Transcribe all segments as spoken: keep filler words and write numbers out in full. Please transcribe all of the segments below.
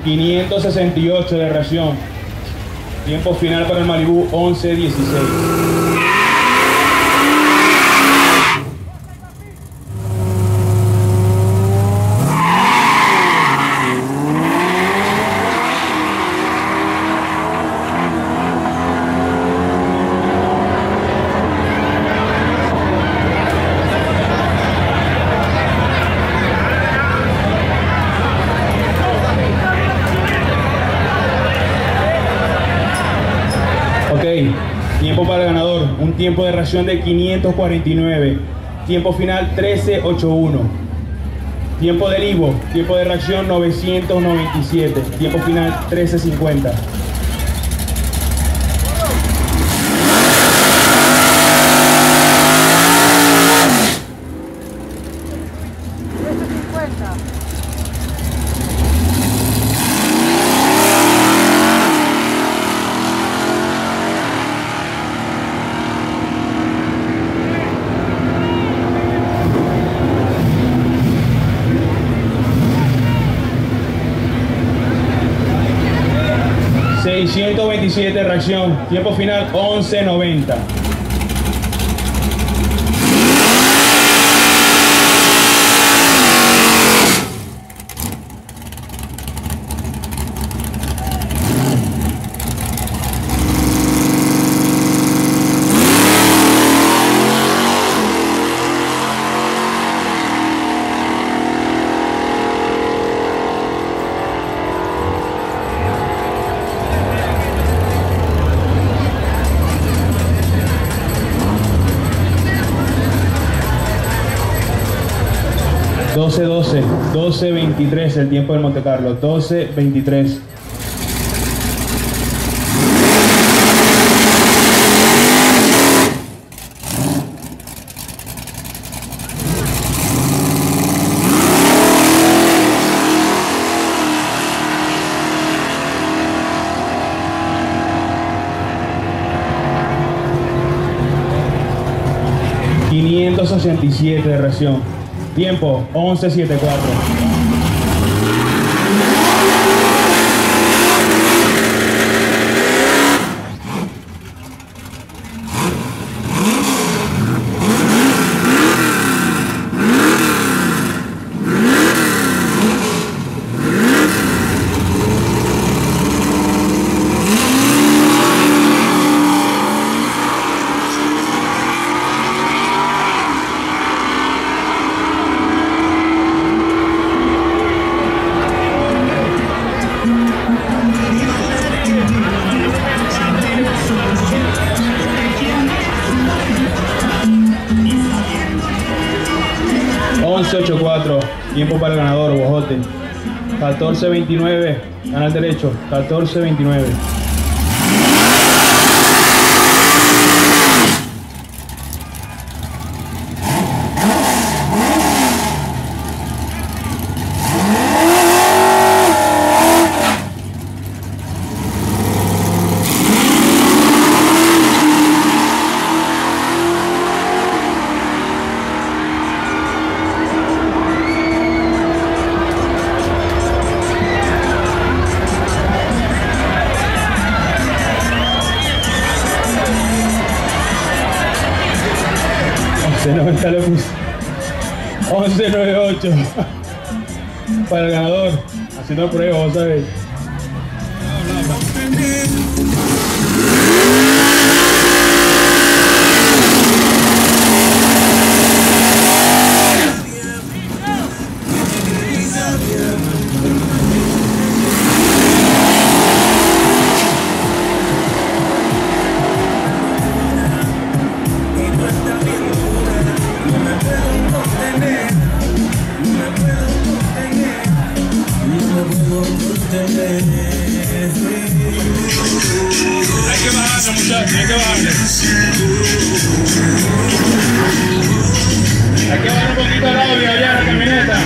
quinientos sesenta y ocho de reacción. Tiempo final para el Malibu, once dieciséis. Tiempo para el ganador, un tiempo de reacción de quinientos cuarenta y nueve. Tiempo final trece ochenta y uno. Tiempo del Ivo, tiempo de reacción novecientos noventa y siete. Tiempo final trece cincuenta. seiscientos veintisiete reacción, tiempo final once noventa. doce doce, doce veintitrés el tiempo del Monte Carlo, doce veintitrés. quinientos ochenta y siete de reacción. Tiempo once setenta y cuatro. once ochenta y cuatro, tiempo para el ganador, Bojote. catorce veintinueve, gana el derecho, catorce veintinueve. noventa lo puse. once noventa y ocho para el ganador, haciendo prueba, vos sabés. Hay que bajarle, muchachos, hay que bajarle. Hay que bajar un poquito el audio allá en la camioneta.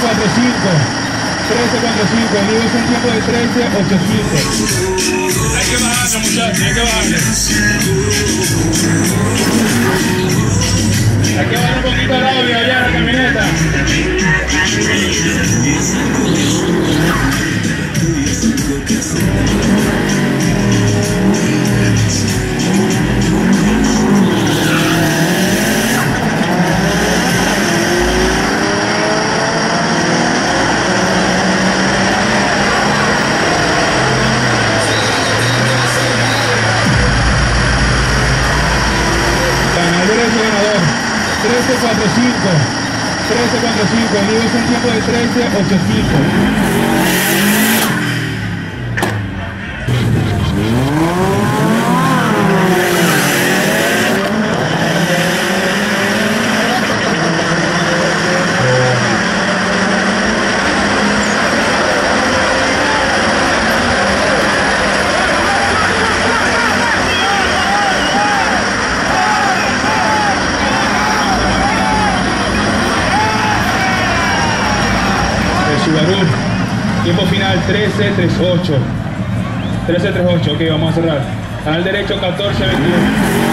cuatro cinco. trece cuatro cinco. El libro es un tiempo de trece ocho cinco. Hay que bajarle, muchachos, hay que bajarle. Hay que bajar un poquito el audio allá en la camioneta. trece cuatro cinco. trece cuatro cinco. El libro es un tiempo de trece ocho cinco. Subaru, tiempo final trece treinta y ocho. trece treinta y ocho, ok, vamos a cerrar. Canal derecho catorce veintiuno.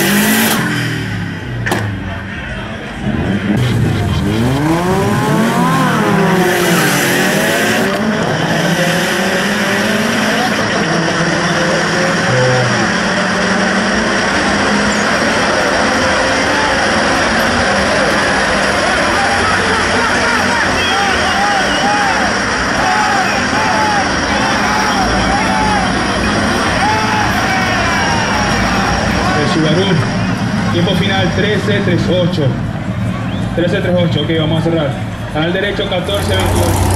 Subaru, tiempo final trece treinta y ocho. trece treinta y ocho, ok, vamos a cerrar. Canal derecho catorce veintiuno.